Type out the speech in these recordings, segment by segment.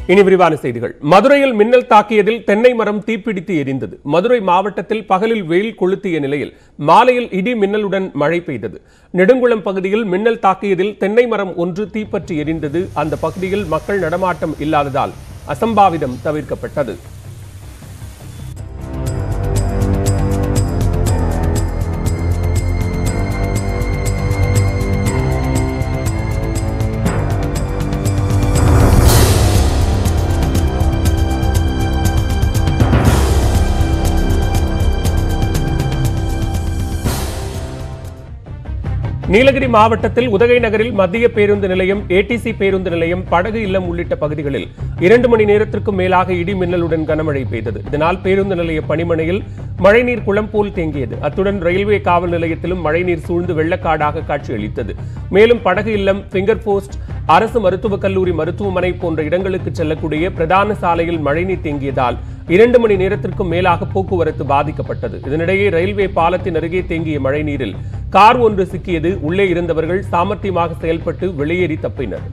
இனி விரிவான செய்திகள். மதுரையில் மின்னல் தாக்கியதில் தென்னை மரம் தீப்பிடித்து எரிந்தது. மதுரை மாவட்டத்தில் பகலில் வெயில் கொளுத்திய நிலையில் மாலையில் இடி மின்னலுடன் மழை பெய்தது. நெடுங்குளம் பகுதியில் மின்னல் தாக்கியதில் தென்னை மரம் ஒன்று தீப்பற்றி எரிந்தது. அந்த பகுதியில் மக்கள் நடமாட்டம் இல்லாததால் அசம்பாவிதம் தவிர்க்கப்பட்டது. நீலகிரி மாவட்டத்தில் உதகை நகரில் மத்திய பேருந்து நிலையம், ஏடிசி பேருந்து நிலையம், படகு இல்லம் உள்ளிட்ட பகுதிகளில் 2 மணி நேரத்திற்கும் மேலாக இடி மின்னலுடன் கனமழை பெய்தது. இதனால் பேருந்து நிலைய பணிமனையில் மழைநீர் குளம் போல் தேங்கியது. அத்துடன் ரயில்வே காவல் நிலையத்திலும் மழைநீர் சூழ்ந்து வெள்ளக்காடாக காட்சியளித்தது. மேலும் படகு இல்லம், பிங்கர் போஸ்ட், அரசு மருத்துவக் கல்லூரி மருத்துவமனை போன்ற இடங்களுக்கு செல்லக்கூடிய பிரதான சாலையில் மழைநீர் தேங்கியதால் 2 மணி நேரத்திற்கும் மேலாக போக்குவரத்து பாதிக்கப்பட்டது. இதனிடையே ரயில்வே பாலத்தின் அருகே தேங்கிய மழைநீரில் கார் ஒன்று சிக்கியது. உள்ளே இருந்தவர்கள் சாமர்த்தியமாக செயல்பட்டு வெளியேறி தப்பினர்.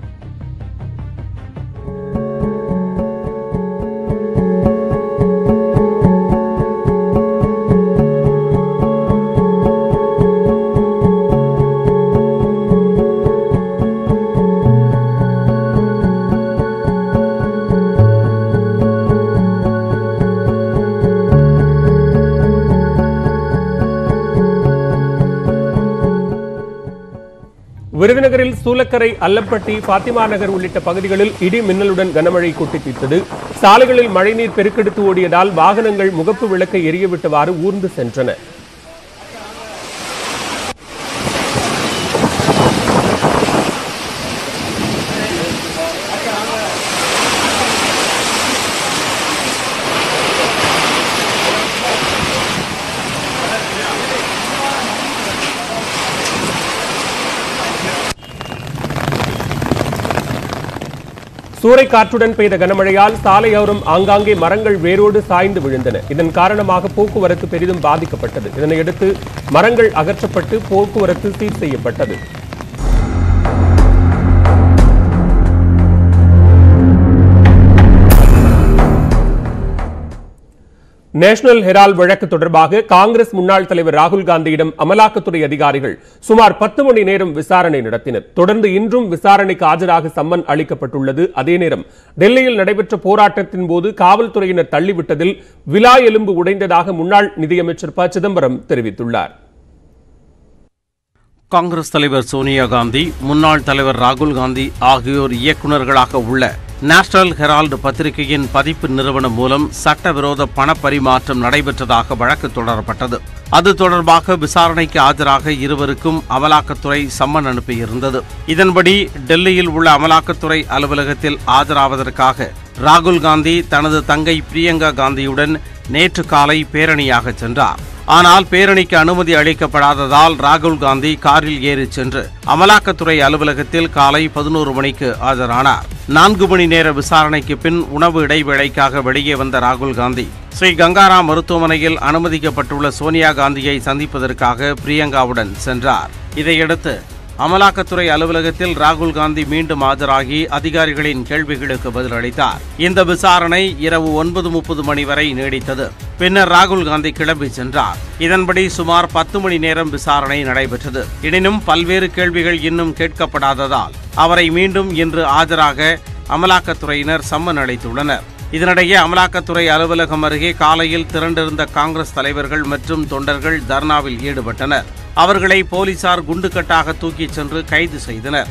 விருதுநகரில் சூலக்கரை, அல்லம்பட்டி, பாத்திமா நகர் உள்ளிட்ட பகுதிகளில் இடி மின்னலுடன் கனமழை கொட்டி தீர்த்தது. சாலைகளில் மழைநீர் பெருக்கெடுத்து ஓடியதால் வாகனங்கள் முகப்பு விளக்கை எரியவிட்டவாறு ஊர்ந்து சென்றன. சூறைக்காற்றுடன் பெய்த கனமழையால் சாலையோரம் ஆங்காங்கே மரங்கள் வேரோடு சாய்ந்து விழுந்தன. இதன் காரணமாக போக்குவரத்து பெரிதும் பாதிக்கப்பட்டது. இதனையடுத்து மரங்கள் அகற்றப்பட்டு போக்குவரத்து சீர் செய்யப்பட்டது. நேஷனல் ஹெரால்ட் வழக்கு தொடர்பாக காங்கிரஸ் முன்னாள் தலைவர் ராகுல் காந்தியிடம் அமலாக்கத்துறை அதிகாரிகள் சுமார் 10 மணி நேரம் விசாரணை நடத்தினர். தொடர்ந்து இன்றும் விசாரணைக்கு ஆஜராக சம்மன் அளிக்கப்பட்டுள்ளது. அதே நேரம் டெல்லியில் நடைபெற்ற போராட்டத்தின் போது காவல்துறையினர் தள்ளிவிட்டதில் விலா எலும்பு உடைந்ததாக முன்னாள் நிதியமைச்சர் ப. சிதம்பரம் தெரிவித்துள்ளார். காங்கிரஸ் தலைவர் சோனியா காந்தி, முன்னாள் தலைவர் ராகுல் காந்தி ஆகியோர் இயக்குநர்களாக உள்ள நேஷனல் ஹெரால்டு பத்திரிகையின் பதிப்பு நிறுவனம் மூலம் சட்டவிரோத பணப்பரிமாற்றம் நடைபெற்றதாக வழக்கு தொடரப்பட்டது. அது தொடர்பாக விசாரணைக்கு ஆஜராக இருவருக்கும் அமலாக்கத்துறை சம்மன் அனுப்பியிருந்தது. இதன்படி டெல்லியில் உள்ள அமலாக்கத்துறை அலுவலகத்தில் ஆஜராவதற்காக ராகுல் காந்தி தனது தங்கை பிரியங்கா காந்தியுடன் நேற்று காலை பேரணியாக சென்றார். ஆனால் பேரணிக்கு அனுமதி அளிக்கப்படாததால் ராகுல் காந்தி காரில் ஏறிச் சென்று அமலாக்கத்துறை அலுவலகத்தில் காலை 11 மணிக்கு ஆஜரானார். 4 மணி நேர விசாரணைக்கு பின் உணவு இடைவேளைக்காக வெளியே வந்த ராகுல் காந்தி ஸ்ரீ கங்காராம் மருத்துவமனையில் அனுமதிக்கப்பட்டுள்ள சோனியா காந்தியை சந்திப்பதற்காக பிரியங்காவுடன் சென்றார். இதையடுத்து அமலாக்கத்துறை அலுவலகத்தில் ராகுல் காந்தி மீண்டும் ஆஜராகி அதிகாரிகளின் கேள்விகளுக்கு பதிலளித்தார். இந்த விசாரணை இரவு 9:30 மணி வரை நீடித்தது. பின்னர் ராகுல் காந்தி கிளம்பி சென்றார். இதன்படி சுமார் 10 மணி நேரம் விசாரணை நடைபெற்றது. எனினும் பல்வேறு கேள்விகள் இன்னும் கேட்கப்படாததால் அவரை மீண்டும் இன்று ஆஜராக அமலாக்கத்துறையினர் சம்மன் அளித்துள்ளனர். இதனிடையே அமலாக்கத்துறை அலுவலகம் அருகே காலையில் திரண்டிருந்த காங்கிரஸ் தலைவர்கள் மற்றும் தொண்டர்கள் தர்ணாவில் ஈடுபட்டனர். அவர்களை போலீசார் குண்டுக்கட்டாக தூக்கிச் சென்று கைது செய்தனர்.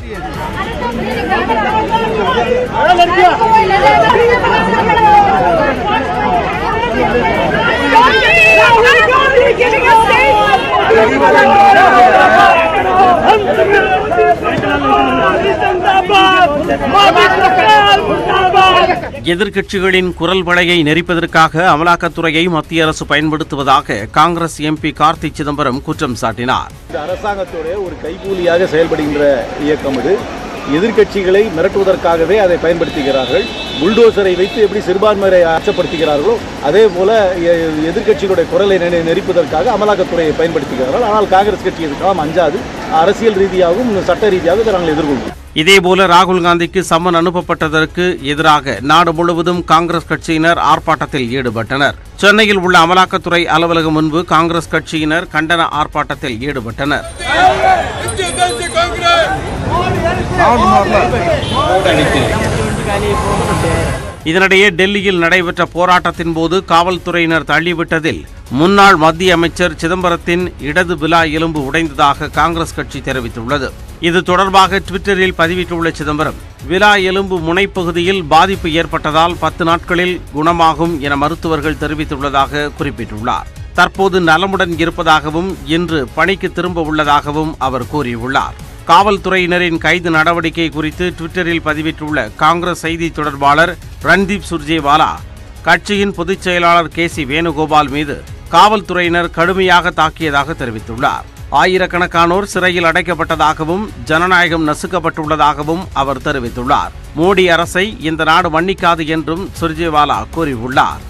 எதிர்க்கட்சிகளின் குரல் வளையை நெரிப்பதற்காக அமலாக்கத்துறையை மத்திய அரசு பயன்படுத்துவதாக காங்கிரஸ் எம்பி கார்த்தி சிதம்பரம் குற்றம் சாட்டினார். அரசாங்கத்துடைய ஒரு கைகூலியாக செயல்படுகின்ற இயக்கம் இது. எதிர்க்கட்சிகளை மிரட்டுவதற்காகவே அதை பயன்படுத்துகிறார்கள். புல்டோசரை வைத்து எப்படி சிறுபான்மையை அச்சப்படுத்துகிறார்களோ அதே போல எதிர்க்கட்சிகளுடைய குரலை நெரிப்பதற்காக அமலாக்கத்துறையை பயன்படுத்துகிறார்கள். ஆனால் காங்கிரஸ் கட்சி இதற்கெல்லாம் அஞ்சாது. அரசியல் ரீதியாகவும் சட்ட ரீதியாக நாங்கள் எதிர்கொள்வோம். இதேபோல ராகுல் காந்திக்கு சம்மன் அனுப்பப்பட்டதற்கு எதிராக நாடு முழுவதும் காங்கிரஸ் கட்சியினர் ஆர்ப்பாட்டத்தில் ஈடுபட்டனர். சென்னையில் உள்ள அமலாக்கத்துறை அலுவலகம் முன்பு காங்கிரஸ் கட்சியினர் கண்டன ஆர்ப்பாட்டத்தில் ஈடுபட்டனர். இதனிடையே டெல்லியில் நடைபெற்ற போராட்டத்தின் போது காவல்துறையினர் தள்ளிவிட்டதில் முன்னாள் மத்திய அமைச்சர் சிதம்பரத்தின் இடது விலா எலும்பு உடைந்ததாக காங்கிரஸ் கட்சி தெரிவித்துள்ளது. இது தொடர்பாக ட்விட்டரில் பதிவிட்டுள்ள சிதம்பரம், விலா எலும்பு முனைப்பகுதியில் பாதிப்பு ஏற்பட்டதால் 10 நாட்களில் குணமாகும் என மருத்துவர்கள் தெரிவித்துள்ளதாக குறிப்பிட்டுள்ளார். தற்போது நலமுடன் இருப்பதாகவும் இன்று பணிக்கு திரும்ப உள்ளதாகவும் அவர் கூறியுள்ளார். காவல்துறையினரின் கைது நடவடிக்கை குறித்து ட்விட்டரில் பதிவிட்டுள்ள காங்கிரஸ் செய்தி தொடர்பாளர் ரன்தீப் சுர்ஜேவாலா, கட்சியின் பொதுச் செயலாளர் KC வேணுகோபால் மீது காவல்துறையினர் கடுமையாக தாக்கியதாக தெரிவித்துள்ளார். ஆயிரக்கணக்கானோர் சிறையில் அடைக்கப்பட்டதாகவும் ஜனநாயகம் நசுக்கப்பட்டுள்ளதாகவும் அவர் தெரிவித்துள்ளார். மோடி அரசை இந்த நாடு மன்னிக்காது என்றும் சுர்ஜேவாலா கூறியுள்ளார்.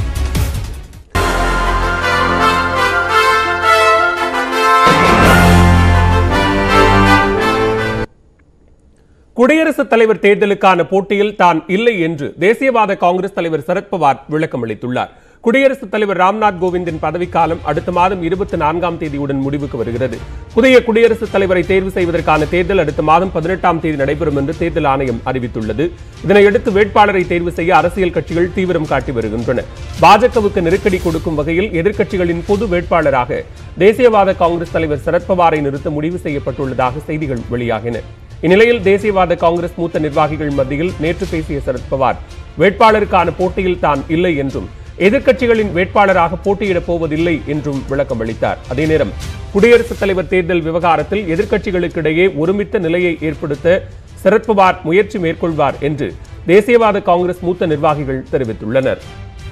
குடியரசுத் தலைவர் தேர்தலுக்கான போட்டியில் தான் இல்லை என்று தேசியவாத காங்கிரஸ் தலைவர் சரத்பவார் விளக்கம் அளித்துள்ளார். குடியரசுத் தலைவர் ராம்நாத் கோவிந்தின் பதவிக்காலம் அடுத்த மாதம் 24ஆம் தேதியுடன் முடிவுக்கு வருகிறது. புதிய குடியரசுத் தலைவரை தேர்வு செய்வதற்கான தேர்தல் அடுத்த மாதம் 18ஆம் தேதி நடைபெறும் என்று தேர்தல் ஆணையம் அறிவித்துள்ளது. இதனையடுத்து வேட்பாளரை தேர்வு செய்ய அரசியல் கட்சிகள் தீவிரம் காட்டி வருகின்றன. பாஜகவுக்கு நெருக்கடி கொடுக்கும் வகையில் எதிர்க்கட்சிகளின் பொது வேட்பாளராக தேசியவாத காங்கிரஸ் தலைவர் சரத்பவாரை நிறுத்த முடிவு செய்யப்பட்டுள்ளதாக செய்திகள் வெளியாகின. இந்நிலையில் தேசியவாத காங்கிரஸ் மூத்த நிர்வாகிகள் மத்தியில் நேற்று பேசிய சரத்பவார் வேட்பாளருக்கான போட்டியில் தான் இல்லை என்றும் எதிர்க்கட்சிகளின் வேட்பாளராக போட்டியிடப் போவதில்லை என்றும் விளக்கம் அளித்தார். அதே நேரம் குடியரசுத் தலைவர் தேர்தல் விவகாரத்தில் எதிர்க்கட்சிகளுக்கிடையே ஒருமித்த நிலையை ஏற்படுத்த சரத்பவார் முயற்சி மேற்கொள்வார் என்று தேசியவாத காங்கிரஸ் மூத்த நிர்வாகிகள் தெரிவித்துள்ளனர்.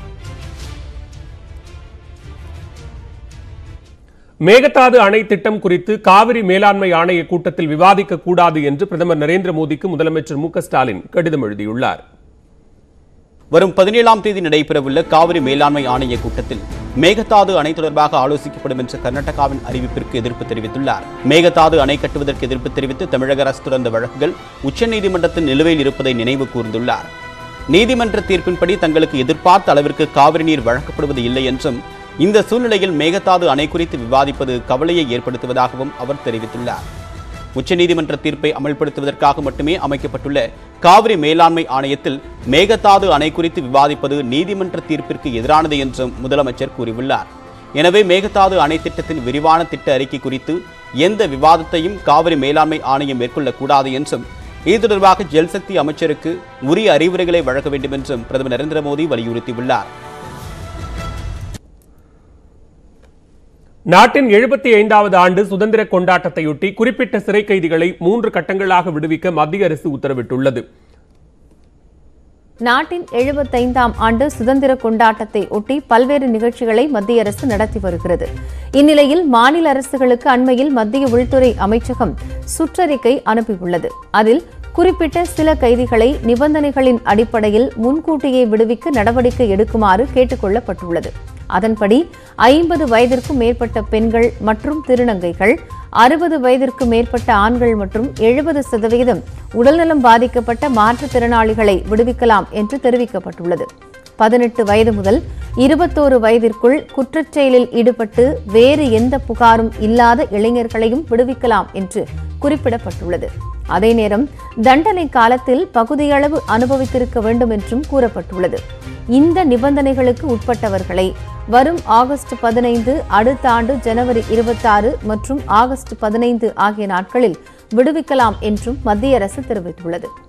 மேகதாது அணை திட்டம் குறித்து காவிரி மேலாண்மை ஆணைய கூட்டத்தில் விவாதிக்க கூடாது என்று பிரதமர் நரேந்திர மோடிக்கு முதலமைச்சர் மு க ஸ்டாலின் கடிதம் எழுதியுள்ளார். வரும் 17ஆம் தேதி நடைபெறவுள்ள காவிரி மேலாண்மை ஆணைய கூட்டத்தில் மேகதாது அணை தொடர்பாக ஆலோசிக்கப்படும் என்ற கர்நாடகாவின் அறிவிப்பிற்கு எதிர்ப்பு தெரிவித்துள்ளார். மேகதாது அணை கட்டுவதற்கு எதிர்ப்பு தெரிவித்து தமிழக அரசு தொடர்ந்த வழக்குகள் உச்சநீதிமன்றத்தில் நிலுவையில் இருப்பதை நினைவு கூர்ந்துள்ளார். நீதிமன்ற தீர்ப்பின்படி தங்களுக்கு எதிர்பார்த்த அளவிற்கு காவிரி நீர் வழங்கப்படுவது இல்லை என்றும் இந்த சூழ்நிலையில் மேகதாது அணை குறித்து விவாதிப்பது கவலையை ஏற்படுத்துவதாகவும் அவர் தெரிவித்துள்ளார். உச்சநீதிமன்ற தீர்ப்பை அமல்படுத்துவதற்காக மட்டுமே அமைக்கப்பட்டுள்ள காவிரி மேலாண்மை ஆணையத்தில் மேகதாது அணை குறித்து விவாதிப்பது நீதிமன்ற தீர்ப்பிற்கு எதிரானது என்றும் முதலமைச்சர் கூறியுள்ளார். எனவே மேகதாது அணை திட்டத்தின் விரிவான திட்ட அறிக்கை குறித்து எந்த விவாதத்தையும் காவிரி மேலாண்மை ஆணையம் மேற்கொள்ளக்கூடாது என்றும் இது தொடர்பாக ஜல்சக்தி அமைச்சருக்கு உரிய அறிவுரைகளை வழங்க வேண்டும் என்றும் பிரதமர் நரேந்திர மோடி வலியுறுத்தியுள்ளார். நாட்டின் 75வது ஆண்டு சுதந்திர கொண்டாட்டத்தையொட்டி குறிப்பிட்ட சிறை கைதிகளை 3 கட்டங்களாக விடுவிக்க மத்திய அரசு உத்தரவிட்டுள்ளது. நாட்டின் 75ஆம் ஆண்டு சுதந்திர கொண்டாட்டத்தை ஒட்டி பல்வேறு நிகழ்ச்சிகளை மத்திய அரசு நடத்தி வருகிறது. இந்நிலையில் மாநில அரசுகளுக்கு அண்மையில் மத்திய உள்துறை அமைச்சகம் சுற்றறிக்கை அனுப்பியுள்ளது. அதில் குறிப்பிட்ட சில கைதிகளை நிபந்தனைகளின் அடிப்படையில் முன்கூட்டியே விடுவிக்க நடவடிக்கை எடுக்குமாறு கேட்டுக் கொள்ளப்பட்டுள்ளது. அதன்படி 50 வயதிற்கும் மேற்பட்ட பெண்கள் மற்றும் திருநங்கைகள், 60 வயதிற்கு மேற்பட்ட ஆண்கள் மற்றும் 70% உடல்நலம் பாதிக்கப்பட்ட மாற்றுத்திறனாளிகளை விடுவிக்கலாம் என்று தெரிவிக்கப்பட்டுள்ளது. 18 வயது முதல் 21 வயதிற்குள் குற்றச்செயலில் ஈடுபட்டு வேறு எந்த புகாரும் இல்லாத இளைஞர்களையும் விடுவிக்கலாம் என்று குறிப்பிடப்பட்டுள்ளது. அதே நேரம் தண்டனை காலத்தில் பகுதியளவு அனுபவித்திருக்க வேண்டும் என்றும் கூறப்பட்டுள்ளது. இந்த நிபந்தனைகளுக்கு உட்பட்டவர்களை வரும் ஆகஸ்ட் 15, அடுத்த ஆண்டு ஜனவரி 26 மற்றும் ஆகஸ்ட் 15 ஆகிய நாட்களில் விடுவிக்கலாம் என்றும் மத்திய அரசு தெரிவித்துள்ளது.